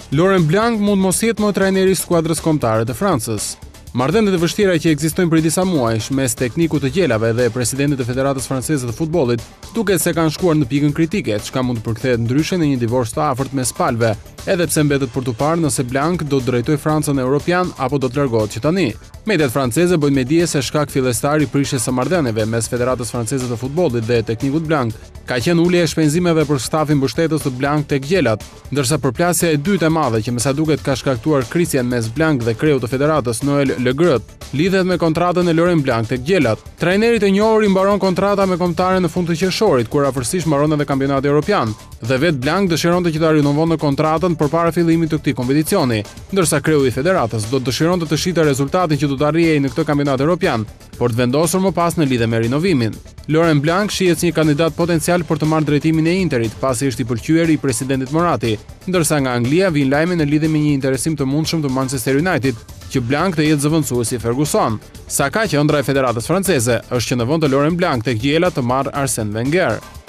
Laurent Blanc mund mos jetë më trajneri i skuadrës kombëtare të Francës. Marrëdhëniet e vështira që ekzistojnë prej disa muajsh mes teknikut të gjelave dhe presidentit të Federatës Franceze të Futbollit duket se kanë shkuar në pikën kritike, çka mund të përkthehet ndryshe në një divorc të afërt mes palëve, edhe pse mbetet për tu parë nëse Blanc do të drejtojë Francën Europian apo do të largohet që tani. Mediat franceze bojnë me dije se shkak fillestar i prishjes së marrëdhënieve mes Federatës Franceze të Futbollit dhe teknikut Blanc ka qenë ulja e shpenzimeve për stafin mbështetës të Blanc tek gjelat, ndërsa përplasja e dytë e madhe që me sa duket ka shkaktuar krisjen mes Blanc dhe kreut të federatës Noël Le Gret lidhet me kontratën e Laurent Blanc tek gjelat. Trajneri i njohur i mbaron kontrata me kombëtaren në fund të qershorit, kur afërsisht mbaron edhe kampionati evropian, dhe vet Blanc dëshironte që ta rinovonte kontratën përpara fillimit të këtij kompeticioni, ndërsa kreu i federatës do të dëshironte të shitë rezultatin që do të arrijej në këtë kampionat evropian, por të vendosur më pas në lidhje me rinovimin. Laurent Blanc shihet si një kandidat potencial për të marrë drejtimin e Interit, pasi është i pëlqyer i presidentit Morati, ndërsa nga Anglia vijnë lajme në lidhje me një interesim të mundshëm të Manchester United, që Blanc të jetë zëvendësuesi i Ferguson. Sa ka që ëndra e Federatës Franceze është që në vend të Laurent Blanc tek gjela të marrë Arsène Wenger.